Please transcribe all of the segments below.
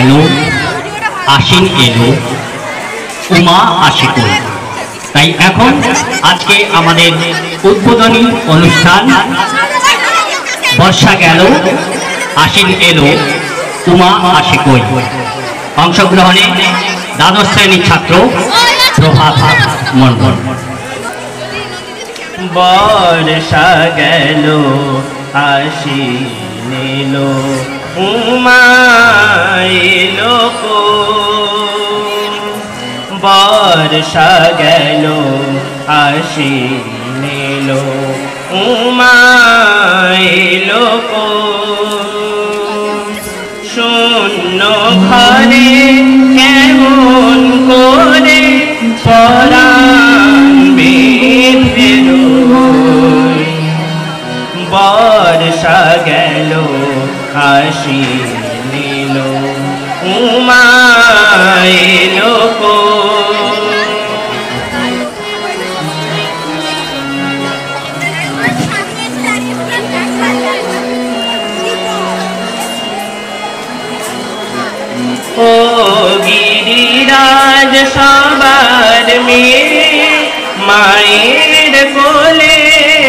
গেল, আশ্বিন এলো, উমা আসে কই। তাই এখন আজকে আমাদের উদ্বোধনী অনুষ্ঠান বর্ষা গেল, আশ্বিন এলো, উমা আসে কই। অংশগ্রহণে দ্বাদশ শ্রেণীর ছাত্র প্রভাত মণ্ডল। বর্ষা গেল, আশ্বিন এলো, উমা এলো কই। বর্ষা গেল, আশ্বিন এলো, উমা এলো কই। শূন্য ঘরে কেমন করে পরাণ বেঁধে রই। বর্ষা গেল, আশ্বিন এলো, উমা এলো কই। ও গিরিরাজ সবার মেয়ে, মায়ের কোলে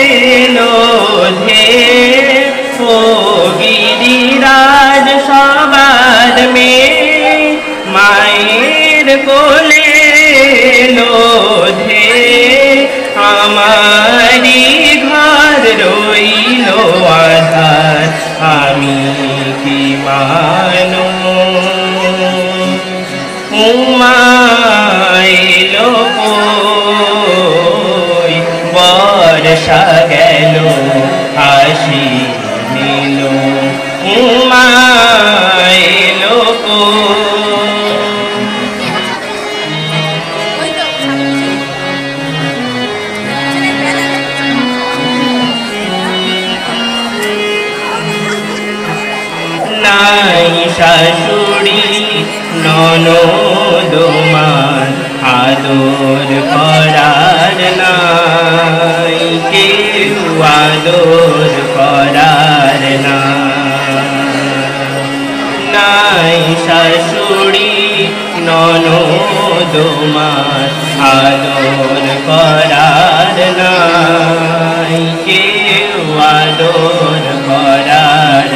লোধে। ও গিরিরাজ সবার মেয়ে, মায়ের কোলে লোধে। আমারি ঘর রইল আধার, আমি কি মানো। উমা এলো কই। বর্ষা গেল, আশ্বিন এলো, উমা এলো নাই শাশুড়ি ননদ মান, আদর করার নাই কেউ, আদর করার নাই। শাশুড়ি ননদ মান, আদর করার নাই কেউ, আদর করার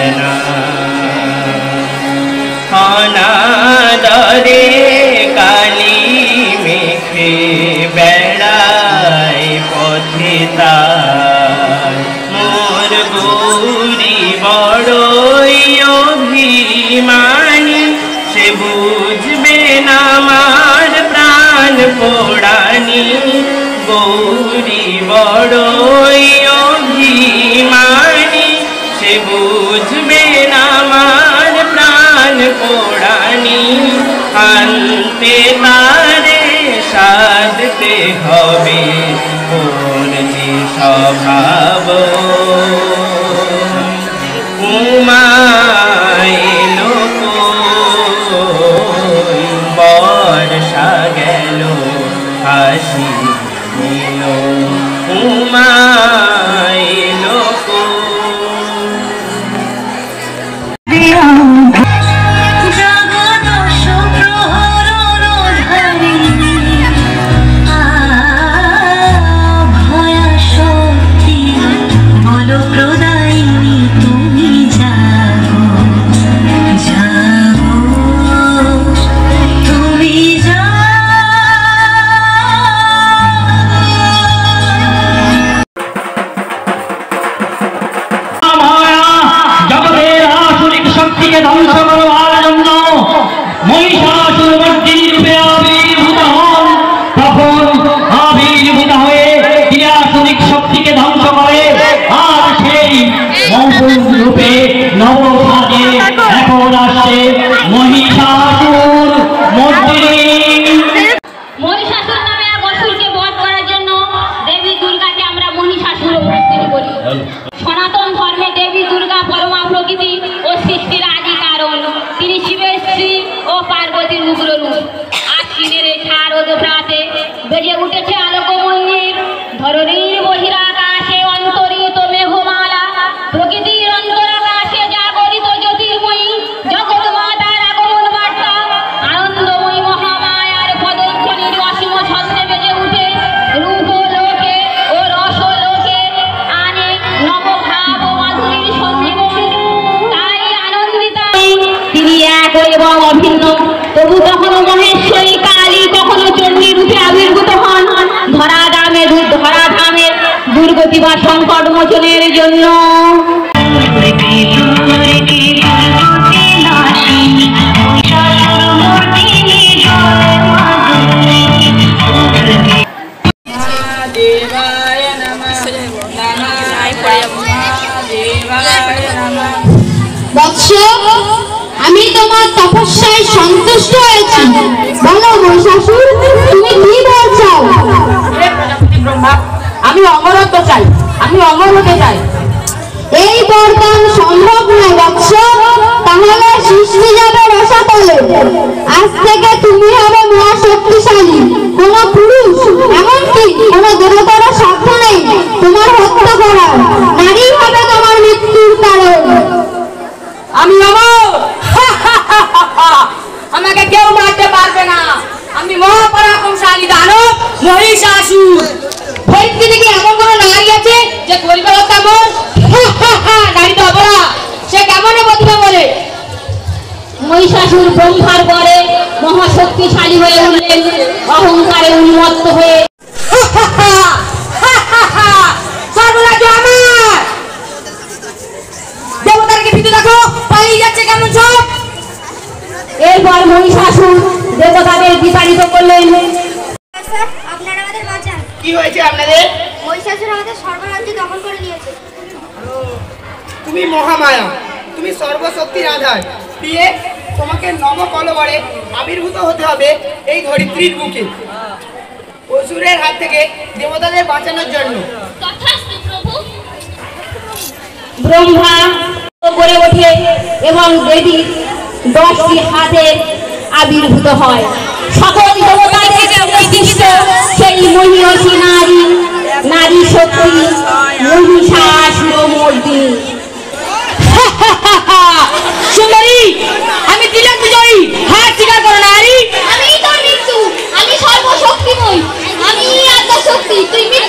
অনাদরে কালি মেখে বেড়ায় পথে তার। মোর গৌরী বড়ই অভিমানী, সে বুঝবে না আমার প্রাণ পোড়ানি। গৌরী বড়ই অভিমানী, সে বুঝবে না আমার প্রাণ পোড়ানি। আনতে তারে সাধতে হবে, ওর যে স্বভাব। উমা এলো কই। বর্ষা গেল, আশ্বিন এলো, উমা এলো কই। ধ্বংস করবার জন্য মহিষাসুর মর্দিনী রূপে আবির্ভূত হন। তখন আবির্ভূত হয়ে তিনি আসুরিক শক্তিকে ধ্বংস করে, আর সেই মৌসুম রূপে নবসাজে এখন আসছে মহিষাসুর মর্দিনী। মহিষাসুর নামে এক অসুরকে বধ করার জন্য দেবী দুর্গাকে আমরা মহিষাসুর মর্দিনী বলি। সনাতন ধর্মে দেবী দুর্গা পরমা প্রকৃতি ও সৃষ্টির আদি কারণ। তিনি শিবের স্ত্রী ও পার্বতীর উগ্র রূপ। আশ্বিনের এই শারদ প্রাতে বেজে উঠেছে আলোক মন্দির। ধরণীর বহিরাকাশে অন্তরিত মেঘমালা, প্রকৃতির অন্তরাকাশে জাগরিত জ্যোতির্ময়ী জগৎ মাতার আগমন বার্তা কখনো মহেশ্বরী কালী, কখনো চণ্ডী রূপে আবির্ভূত হন ধরাধামের দুর্গতি বা সংকট মোচনের জন্য। বৎস, আমি তোমার তপস্যায় সন্তুষ্ট হয়েছি। বলো মহিষাসুর, তুমি কি বলছো? প্রজাপতি ব্রহ্মা, আমি অমর হতে চাই, আমি অমর হতে চাই। এই বরদান সম্ভব নয় বৎস, তাহলে সৃষ্টি যাবে রসাতলে। আজ থেকে তুমি হবে মহা শক্তিশালী। কোন পুরুষ, এমনকি কোন দেবতার সাধ্য নেই তোমার হত্যা করার। নারী হবে তোমার মৃত্যুর কারণ। আমি অমর, আমাকে কেউ মারতে পারবে না। আমি মহাপরাক্রমশালী দানব মহিষাসুর। পৃথিবীতে কি এমন কোন নারী আছে যে গরিবের হত্যা কর? নারী তো অপরাধ, সে কেমন প্রতিভা বলে? মহিষাসুর ব্রহ্মার পরে মহাশক্তিশালী হয়ে উঠলেন, অহংকারে উন্মত্ত হয়ে। সর্বরাজ্য আমার। দেবতারকে ভীতু দেখো, পালিয়ে যাচ্ছে কেমন সব। এরপর মহিষাসুর দেবতাদের বিতাড়িত করলেন। আপনারা আমাদের বাঁচান। কি হয়েছে আপনাদের? মহিষাসুর আমাদের সর্বরাজ্য দখল করে নিয়েছে। তুমি মহামায়া, তুমি সর্বশক্তির আধার। প্রিয়ে, তোমাকে নবকলবরে আবির্ভূত হতে হবে এই ধরিত্রীর বুকে, অসুরের হাত থেকে দেবতাদের বাঁচানোর জন্য। ব্রহ্মা করে ওঠে এবং দেবীর 10টি হাতে আবির্ভূত হয়। সকল দেবতার থেকে প্রতিষ্ঠিত সেই মহিষী নারী শক্তি মহিষাসুরমর্দিনী। সুন্দরী, আমি দিলাম বিজয়ী, হাত স্বীকার করো নারী। আমি তোর মৃত্যু, আমি সর্বশক্তিময়, আমি আত্মশক্তি, তুই